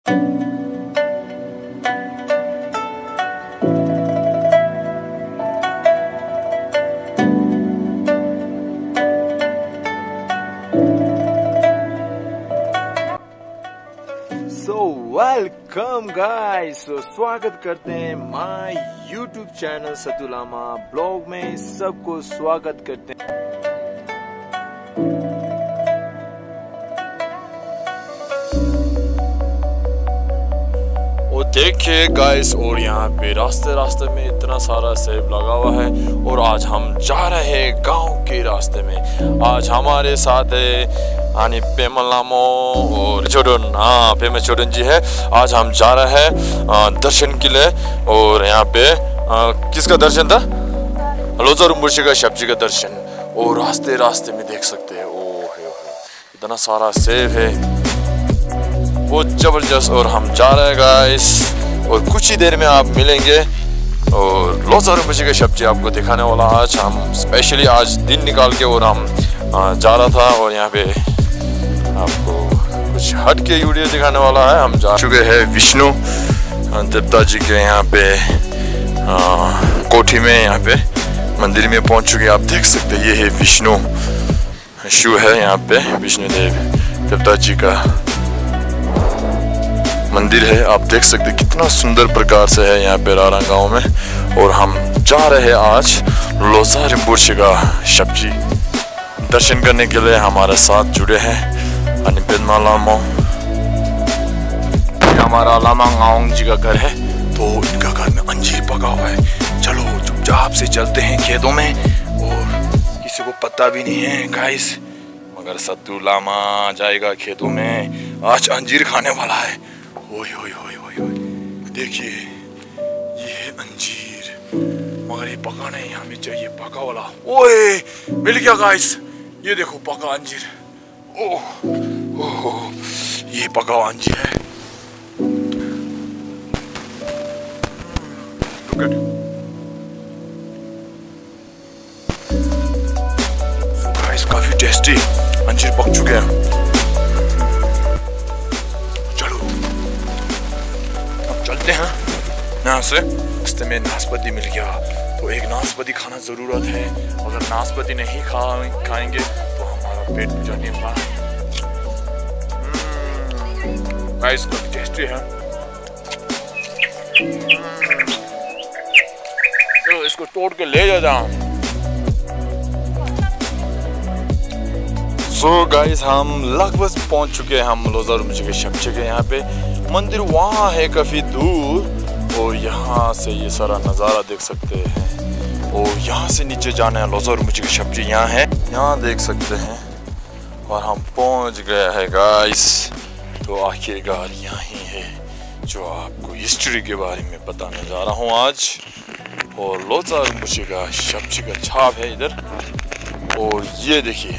Welcome guys, स्वागत करते हैं माय यूट्यूब चैनल सतुलामा ब्लॉग में। सबको स्वागत करते हैं। और देखिए गाइस, और यहाँ पे रास्ते में इतना सारा सेब लगा हुआ है। और आज हम जा रहे हैं गांव के रास्ते में। आज हमारे साथ है आनी पेमलामो और छोड़न, हाँ पेम छोड़न जी है। आज हम जा रहे हैं दर्शन के लिए। और यहाँ पे किसका दर्शन था? लोजा रुम्बुशी का शब्द जी का दर्शन। और रास्ते में देख सकते हैं, ओह इतना सारा सेब है, बहुत जबरदस्त। और हम जा रहे हैं गाइस, और कुछ ही देर में आप मिलेंगे। और लोजा रुम्बुशी का शब्द जी आपको दिखाने वाला। आज हम स्पेशली आज दिन निकाल के और हम जा रहा था। और यहाँ पे आपको कुछ हट के वीडियो दिखाने वाला है। हम जा चुके हैं विष्णु देवता जी के यहाँ पे कोठी में, यहाँ पे मंदिर में पहुंच चुके हैं। आप देख सकते हैं, ये है विष्णु शिव है। यहाँ पे विष्णु देवता जी का मंदिर है। आप देख सकते हैं कितना सुंदर प्रकार से है यहाँ पे रारा गांव में। और हम जा रहे हैं आज लोजा रिम्बुशी का शब्द जी दर्शन करने के लिए। हमारे साथ जुड़े हैं लामो, हमारा लामांग जी का घर है। तो इनका घर में अंजीर पका हुआ है। चलो चुपचाप से चलते हैं खेतों में, और किसी को पता भी नहीं है गाइस, मगर सत्तू लामा जाएगा खेतों में। आज अंजीर खाने वाला है। ओए ओए ओए ओए ओए, देखिए ये है अंजीर, मगर ये पका नहीं, हमें चाहिए पका वाला। ओए मिल गया गाइस, ये देखो पका अंजीर। ओह ये पका हुआ अंजीर है। गाइस काफी टेस्टी अंजीर पक चुके हैं। चलो अब चलते हैं यहाँ से। रास्ते में नाशपाती मिल गया, तो एक नाशपाती खाना जरूरत है। अगर नाशपाती नहीं खाएंगे तो हमारा पेट पूजा नहीं होगा। गाइस काफी टेस्टी है। चलो इसको तोड़ के ले जाता हूँ। सो गाइस हम लगभग पहुंच चुके हैं। हम लोजा रुम्बुशी के शब्द के यहाँ पे मंदिर वहाँ है काफी दूर। और यहाँ से ये सारा नज़ारा देख सकते हैं। और यहाँ से नीचे जाना है। लोजा रुम्बुशी के शब्द यहाँ है, यहाँ देख सकते हैं। और हम पहुँच गए हैं गाइस। तो आखिरकार यही है जो आपको हिस्ट्री के बारे में बताने जा रहा हूँ आज। और लोजा रुम्बुशी का शब्द का छाप है इधर। और ये देखिए,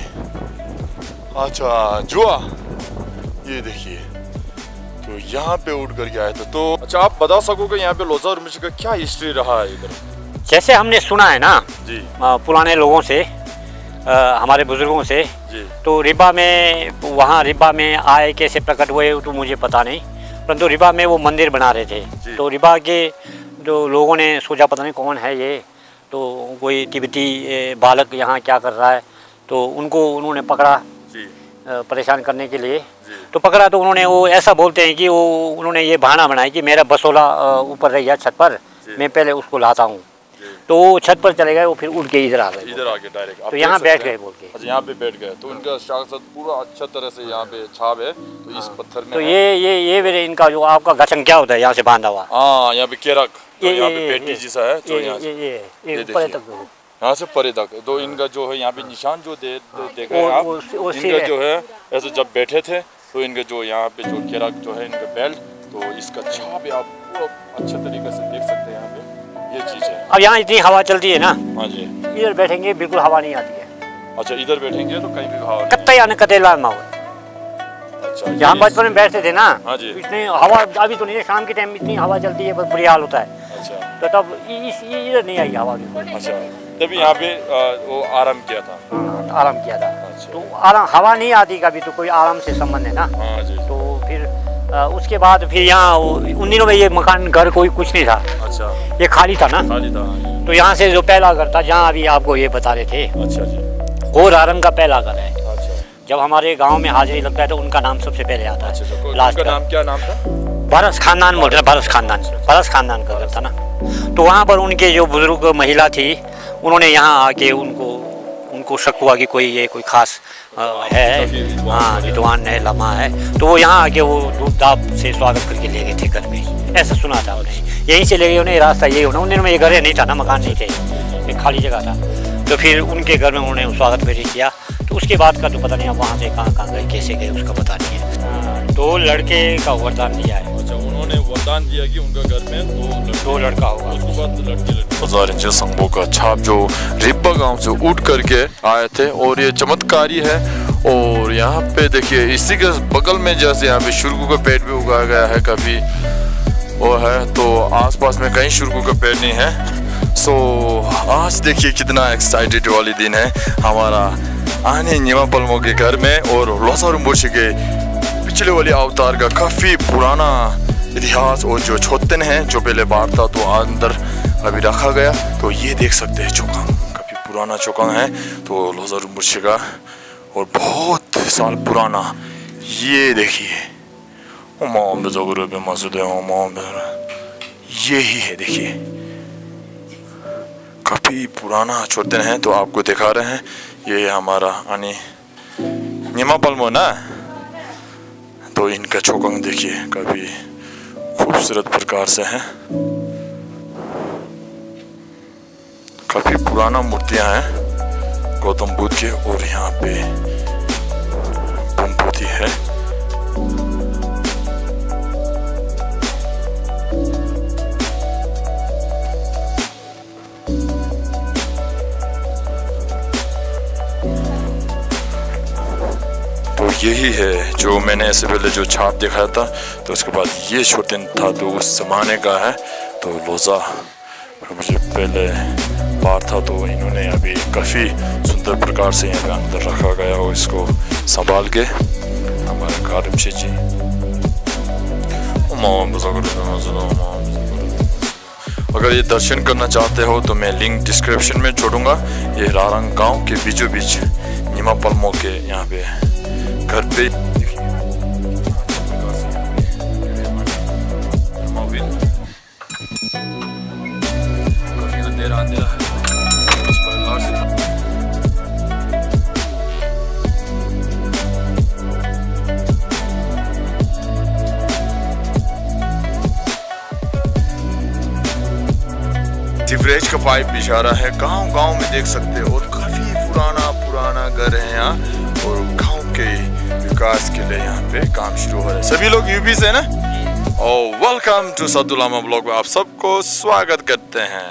अच्छा जुआ, ये देखिए, तो यहाँ पे उठ कर गया है। तो अच्छा आप बता सकोगे यहाँ पे लोजा रुम्बुशी का क्या हिस्ट्री रहा है इधर? जैसे हमने सुना है ना जी, पुराने लोगों से, हमारे बुजुर्गों से जी। तो रिबा में, वहाँ रिबा में आए कैसे प्रकट हुए तो मुझे पता नहीं, परंतु रिबा में वो मंदिर बना रहे थे। तो रिबा के जो लोगों ने सोचा पता नहीं कौन है ये, तो कोई तिब्बती बालक यहाँ क्या कर रहा है, तो उनको उन्होंने पकड़ा परेशान करने के लिए। तो पकड़ा तो उन्होंने, वो ऐसा बोलते हैं कि वो उन्होंने ये बहाना बनाया कि मेरा बसोला ऊपर रह गया छत पर, मैं पहले उसको लाता हूँ। तो वो छत पर चले गए, वो फिर उड़ के इधर आ गए, इधर आके डायरेक्ट। तो यहाँ बैठ गए बोल के। अच्छा यहाँ पे बैठ गए, तो इनका शासक पूरा अच्छा तरह से यहाँ पे छाप है। तो इस पत्थर में तो ये मेरे इनका जो आपका गठन क्या होता है यहाँ से बांधा हुआ। हाँ यहाँ पे केरक, यहाँ पे पेटी जैसा है। तो ये परे तक, यहाँ से परे तक। तो इनका जो है यहाँ पे निशान जो देख रहे हैं आप, इनका जो है ऐसे जब बैठे थे तो इनका जो यहाँ पे जो केरक जो है इनका बेल्ट, तो इसका छाप आप पूरा अच्छे तरीके से देख सकते हैं। यहाँ पे ये चीज है। अब यहाँ इतनी हवा चलती है ना। हाँ जी, इधर बैठेंगे बिल्कुल हवा नहीं आती है। अच्छा इधर बैठेंगे तो कहीं भी हवा कत्ते आने कतेला माहौल। अच्छा जहाँ बचपन में बैठते थे ना, हाँ जी, इतनी हवा अभी तो नहीं है। शाम के टाइम इतनी हवा चलती है, बहुत बुरी हाल होता है। अच्छा तो तब इधर नहीं आई हवा बिल्कुल। अच्छा तभी यहाँ पे वो आराम किया था। आराम किया था। अच्छा। तो आराम, हवा नहीं आती कभी, तो कोई आराम से संबंध है ना। हाँ जी। तो फिर उसके बाद फिर यहाँ उन दिनों में ये मकान घर कोई कुछ नहीं था। अच्छा, ये खाली था ना, खाली था। तो यहाँ से जो पहला घर था जहाँ अभी आपको ये बता रहे थे, अच्छा जी, वो रारंग का पहला घर है। अच्छा, जब हमारे गांव में हाजिरी लगता है तो उनका नाम सबसे पहले आता है। अच्छा, लास्ट का नाम क्या नाम था? भारस खानदान बोल रहे, भारस खानदान का घर था ना। तो वहाँ पर उनके जो बुजुर्ग महिला थी, उन्होंने यहाँ आके उनको शक हुआ कि कोई खास है, हाँ विद्वान है, लम्हा है, तो वो यहाँ आके वो धूप धाप से स्वागत करके ले गए थे घर में, ऐसा सुना था उन्हें। यहीं से ले गए उन्हें, रास्ता ये होना। उन दिनों में ये घर नहीं था ना, मकान नहीं थे, एक खाली जगह था। तो फिर उनके घर में उन्होंने स्वागत भेजी किया। तो उसके बाद का तो पता नहीं, अब वहाँ से कहाँ गए, कैसे गए, उसका पता नहीं है। 2 लड़के का वरदान दिया है। अच्छा, उन्होंने वरदान दिया कि उनका घर में 2 लड़का होगा। उसके बाद लड़के हजारिंचे संघों का छाप जो रिब्बा गांव से उठ करके आए थे, और ये चमत्कारी है। और यहाँ पे देखिए इसी के बगल में जैसे यहाँ पे शुरगू का पेड़ भी उगाया गया है, काफी वो है, तो आसपास में कहीं शुरगू का पेड़ नहीं है। सो आज देखिए कितना एक्साइटेड वाली दिन है हमारा आने नीमा पलमो के घर में। और लोसा रुम्बोशी के पिछले वाले अवतार का काफ़ी पुराना इतिहास और जो छोतन है जो पहले बार था तो अंदर अभी रखा गया। तो ये देख सकते हैं चौकांग, काफ़ी पुराना चौकांग है तो लोसा रुम्बोशी का, और बहुत साल पुराना। ये देखिए यही है, देखिए काफ़ी पुराना छोतन है। तो आपको दिखा रहे हैं, ये हमारा आने नीमा पलमो ना, तो इनका चौकांग देखिए काफ़ी खूबसूरत प्रकार से है। काफ़ी पुराना मूर्तियां हैं गौतम बुद्ध के, और यहाँ पे बुद्धि है। तो यही है जो मैंने इससे पहले जो छाप दिखाया था, तो उसके बाद ये छोटन था तो उस जमाने का है। तो लोजा मुझे पहले बार था, तो इन्होंने अभी काफ़ी सुंदर प्रकार से यहाँ पे अंदर रखा गया और इसको संभाल के हमारे कारिमशे जी। अगर ये दर्शन करना चाहते हो तो मैं लिंक डिस्क्रिप्शन में छोड़ूंगा। ये रारंग गांव के बीचों बीच नीमा पलमो के यहाँ पे घर पे अंधेरा अंधेरा है। सीवरेज का पाइप इशारा है, गांव में देख सकते हो, और काफी पुराना घर है यहाँ, और गांव के विकास के लिए यहाँ पे काम शुरू हो रहा है। सभी लोग यूपी से ना, और वेलकम टू सतुलामा ब्लॉग में आप सबको स्वागत करते हैं।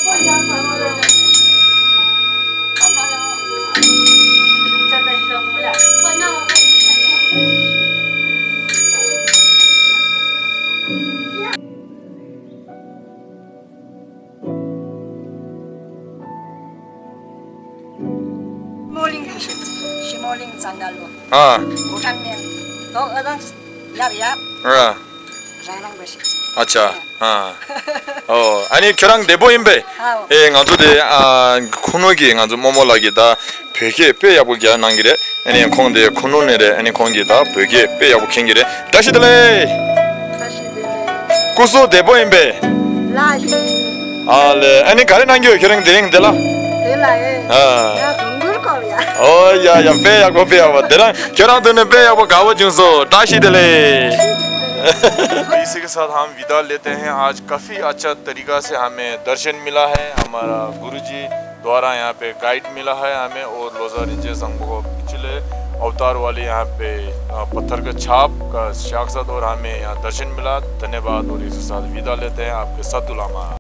अच्छा, 아니 결랑 내보임배 예 가지고데 코노기 가지고 모모라기다 베게 빼야고 기한한기래 아니 콩데 코노네래 아니 콩기다 베게 빼야고 킹기래 다시들래 고소 내보임배 라히 알레 아니 가르난겨 결랑 대행들라 될라에 야야 빼야고 내랑 결랑드는 빼야고 가워준소 다시들래। इसी के साथ हम विदा लेते हैं। आज काफ़ी अच्छा तरीका से हमें दर्शन मिला है, हमारा गुरुजी द्वारा यहाँ पे गाइड मिला है हमें, और लोजा रिंचे संघों पिछले अवतार वाले यहाँ पे पत्थर का छाप का साक्षात और हमें यहाँ दर्शन मिला। धन्यवाद, और इसी के साथ विदा लेते हैं आपके सतुलामा।